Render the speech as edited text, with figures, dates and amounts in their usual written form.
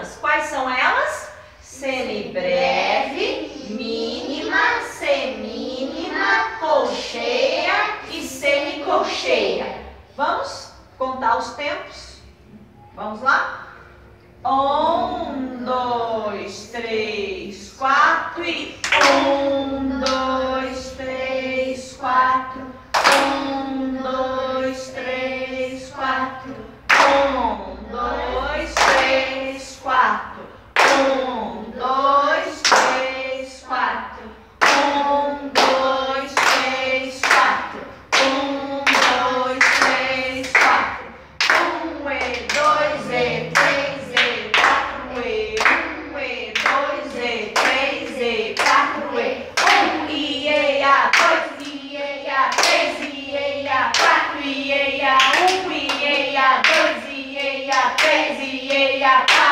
meninas. Quais são elas? Semibreve, mínima, semínima, colcheia e semicolcheia. Vamos contar os tempos? Vamos lá? 1, 2, 3, 4 e 1, 2, 3, 4. 1, 2, 3, 4. 1, 2, 3, 4. 1, 2, 3, 4. 1, 2, 3, 4. 1, 2, 3, 4. 1 e 2 e 3 e 4 e 1 e 2 e 3 e 4 e 1 e eia, 2 e eia, 3 e eia, 4 e eia, 1 e eia, 2 e eia, 3 e eia, 4